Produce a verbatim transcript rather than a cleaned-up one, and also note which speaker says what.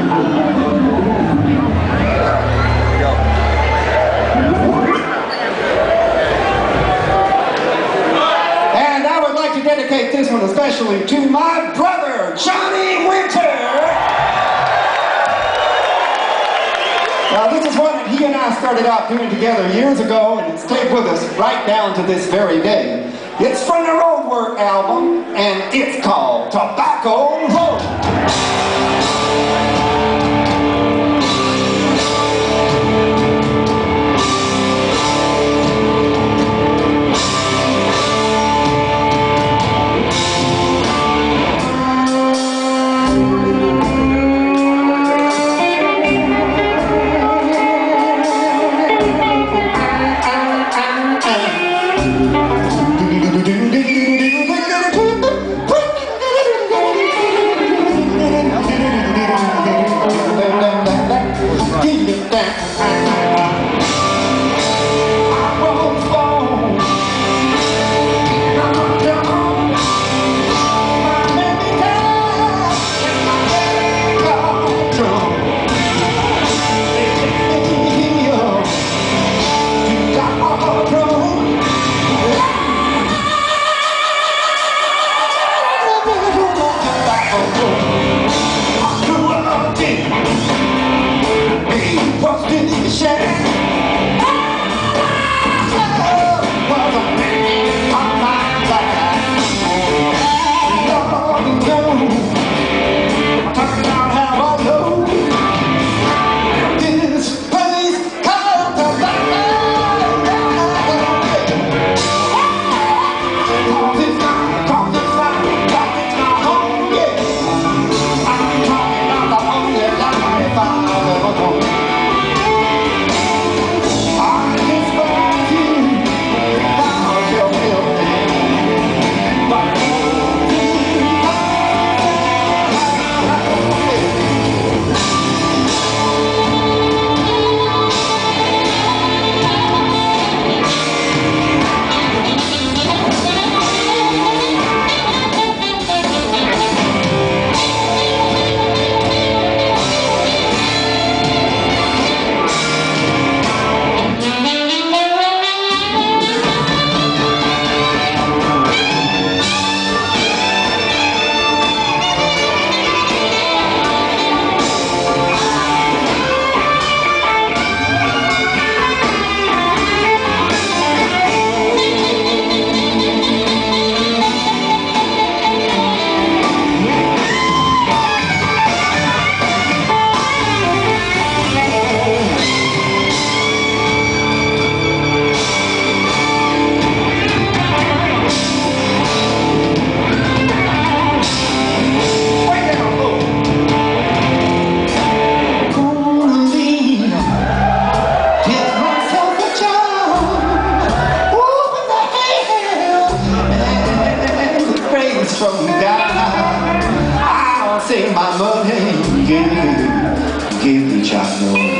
Speaker 1: And I would like to dedicate this one especially to my brother, Johnny Winter. Now, this is one that he and I started out doing together years ago, and it stayed with us right down to this very day. It's from the Roadwork album, and it's called Tobacco Road. From God, I'll save my money, give, give me child.